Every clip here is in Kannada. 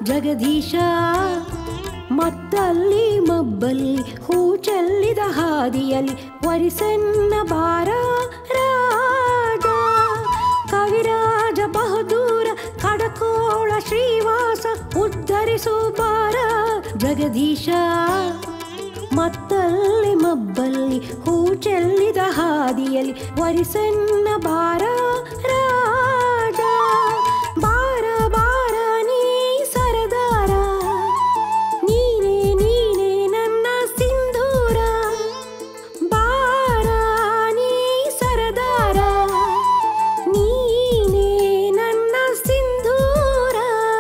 ಜಗದೀಶ ಮತ್ತಲ್ಲಿ ಮಬ್ಬಲ್ಲಿ ಹೂ ಚೆಲ್ಲಿದ ಹಾದಿಯಲ್ಲಿ ವರಿಸನ್ನ ಬಾರ ರಾಜ ಕವಿರಾಜ ಬಹದೂರ ಕಡಕೋಳ ಶ್ರೀವಾಸ ಉದ್ಧರಿಸು ಬಾರ ಜಗದೀಶ ಮತ್ತಲ್ಲಿ ಮಬ್ಬಲ್ಲಿ ಹೂ ಚೆಲ್ಲಿದ ಹಾದಿಯಲ್ಲಿ ವರಿಸನ್ನ ಬಾರ ರಾಜ ಬಾರ ಬಾರ ನೀ ಸರದಾರ ನೀನೇ ನೀನೇ ನನ್ನ ಸಿಂಧೂರ ಬಾರ ನೀ ಸರದಾರ ನೀನೇ ನನ್ನ ಸಿಂಧೂರ.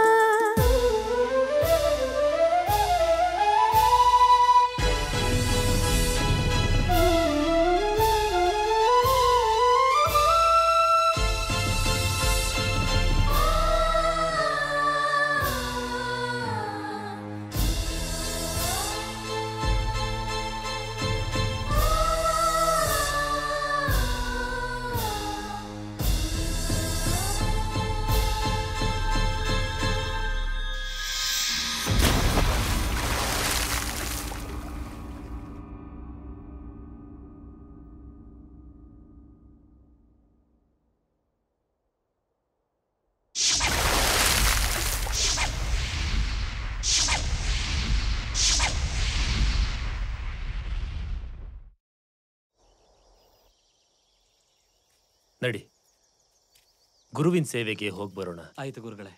ನಡಿ, ಗುರುವಿನ ಸೇವೆಗೆ ಹೋಗಿ ಬರೋಣ. ಆಯ್ತು ಗುರುಗಳೇ.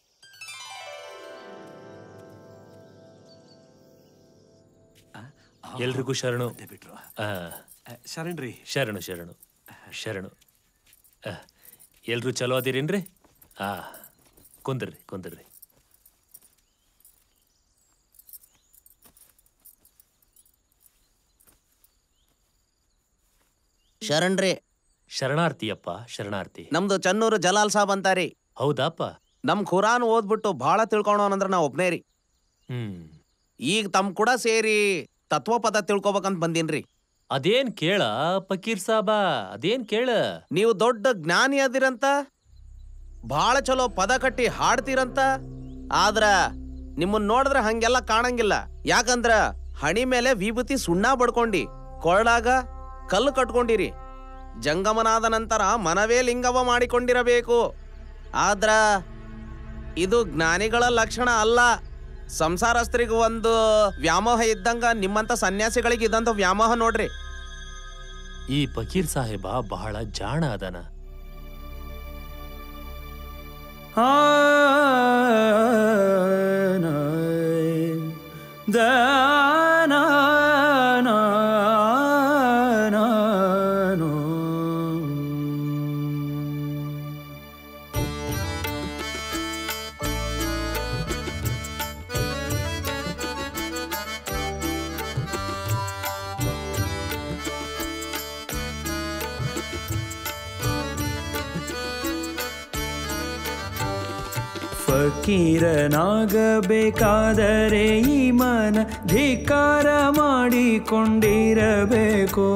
ಎಲ್ರಿಗೂ ಶರಣು. ಬಿಟ್ರು ಶರಣ್ರಿ. ಶರಣು ಶರಣು ಶರಣು. ಎಲ್ರು ಚಲೋ ಅದಿರೇನ್ರಿ? ಕುಂದ್ರಿ ಕುಂದ್ರಿ. ಶರಣ್ರಿ. ಶರಣಾರ್ಥಿಯಪ್ಪ, ಶರಣಾರ್ಥಿ. ನಮ್ದು ಚನ್ನೂರು ಜಲಾಲ್ ಸಾಬ್ ಅಂತಾರಿ. ಹೌದಪ್ಪ. ನಮ್ ಖುರಾನ್ ಓದ್ಬಿಟ್ಟು ಬಹಳ ತಿಳ್ಕೊಳೋನಂದ್ರ ನಾ ಒಬ್ನೇ ರೀ. ಈಗ ತಮ್ ಕೂಡ ಸೇರಿ ತತ್ವಪದ ತಿಳ್ಕೊಬೇಕಂತ ಬಂದೀನ್ರಿ. ಅದೇನ್ ಕೇಳ ಫಕೀರ್ ಸಾಬ, ಅದೇನ್ ಕೇಳ. ನೀವು ದೊಡ್ಡ ಜ್ಞಾನಿ ಅದಿರಂತ, ಬಹಳ ಚಲೋ ಪದ ಕಟ್ಟಿ ಹಾಡ್ತೀರಂತ. ಆದ್ರ ನಿಮ್ಮನ್ ನೋಡಿದ್ರ ಹಂಗೆಲ್ಲ ಕಾಣಂಗಿಲ್ಲ. ಯಾಕಂದ್ರ ಹಣಿ ಮೇಲೆ ವಿಭೂತಿ ಸುಣ್ಣ ಬಡ್ಕೊಂಡಿ, ಕೊರಳಾಗ ಕಲ್ಲು ಕಟ್ಕೊಂಡಿರಿ. ಜಂಗಮನಾದ ನಂತರ ಮನವೇ ಲಿಂಗವ ಮಾಡಿಕೊಂಡಿರಬೇಕು. ಆದ್ರ ಇದು ಜ್ಞಾನಿಗಳ ಲಕ್ಷಣ ಅಲ್ಲ. ಸಂಸಾರಸ್ಥರಿಗೆ ಒಂದು ವ್ಯಾಮೋಹ ಇದ್ದಂಗ ನಿಮ್ಮಂತ ಸನ್ಯಾಸಿಗಳಿಗೆ ಇದ್ದಂತ ವ್ಯಾಮೋಹ ನೋಡ್ರಿ. ಈ ಫಕೀರ್ ಸಾಹೇಬ ಬಹಳ ಜಾಣ ಅದನ. ಫಕೀರನಾಗಬೇಕಾದರೆ ಈ ಮನ ಧಿಕ್ಕಾರ ಮಾಡಿಕೊಂಡಿರಬೇಕು.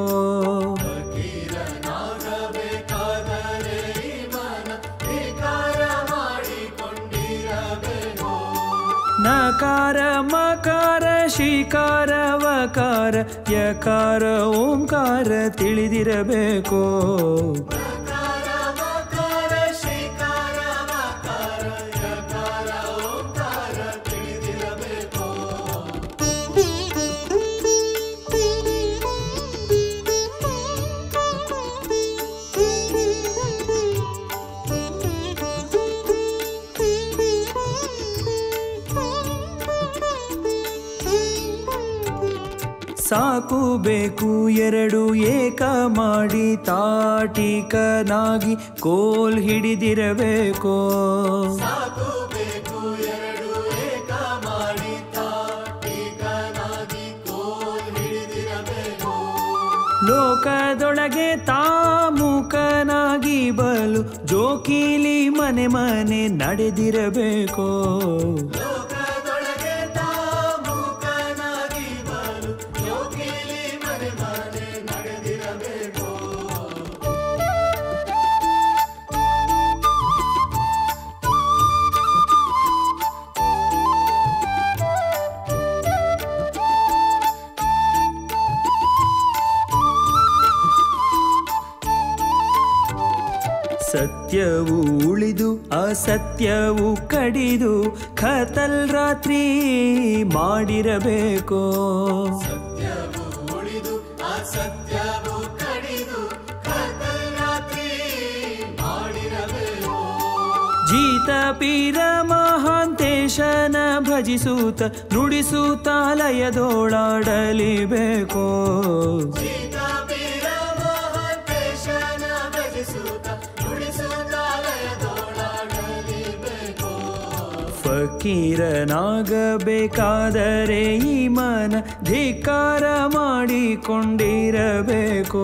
ನಕಾರ ಮಕಾರ ಶಿಕಾರ ವಕಾರ ಯಕಾರ ಓಂಕಾರ ತಿಳಿದಿರಬೇಕು. ಸಾಕು ಬೇಕು ಎರಡು ಏಕ ಮಾಡಿ ತಾಟಿಕನಾಗಿ ಕೋಲ್ ಹಿಡಿದಿರಬೇಕು. ಲೋಕದೊಳಗೆ ತಾಮುಖನಾಗಿ ಬಲು ಜೋಕಿಲಿ ಮನೆ ಮನೆ ನಡೆದಿರಬೇಕು. ಸತ್ಯವು ಉಳಿದು ಅಸತ್ಯವು ಕಡಿದು ಖತಲ್ ರಾತ್ರಿ ಮಾಡಿರಬೇಕು. ಜೀತ ಪೀರ ಮಹಾಂತೇಶನ ಭಜಿಸೂತ ನುಡಿಸೂತ ಲಯದೋಳಾಡಲಿಬೇಕು. ಫಕೀರನಾಗಬೇಕಾದರೆ ಈ ಮನ ಧಿಕ್ಕಾರ ಮಾಡಿಕೊಂಡಿರಬೇಕು.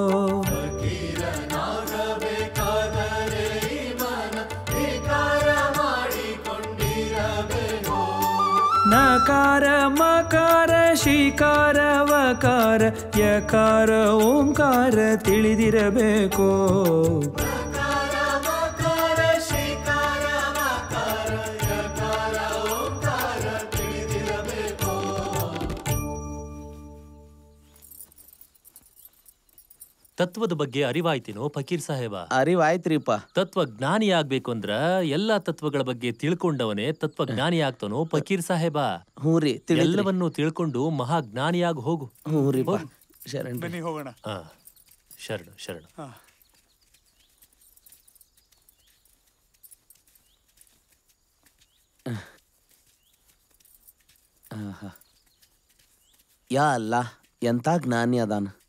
ನಕಾರ ಮಕಾರ ಶಿಕಾರ ವಕಾರ ಯಕಾರ ಓಂಕಾರ ತಿಳಿದಿರಬೇಕು. ತತ್ವದ ಬಗ್ಗೆ ಅರಿವಾಯ್ತೇನೋ ಫಕೀರ್ ಸಾಹೇಬ? ಅರಿವಾಯ್ತ್ರಿಪ್ಪ. ತತ್ವಜ್ಞಾನಿ ಆಗ್ಬೇಕು ಅಂದ್ರ ಎಲ್ಲಾ ತತ್ವಗಳ ಬಗ್ಗೆ ತಿಳ್ಕೊಂಡವನೇ ತತ್ವಜ್ಞಾನಿ ಆಗ್ತಾನೋ ಫಕೀರ್ ಸಾಹೇಬ. ಹ್ಞೂ ರೀ, ಎಲ್ಲವನ್ನೂ ತಿಳ್ಕೊಂಡು ಮಹಾಜ್ಞಾನಿಯಾಗಿ ಹೋಗು. ಹ್ಞೂ ರೀಪ್ಪ. ಶರಣ್ ಬನ್ನಿ ಹೋಗೋಣ. ಶರಣು ಶರಣು. ಯಾ ಅಲ್ಲ, ಎಂಥ ಜ್ಞಾನಿ ಅದಾನ.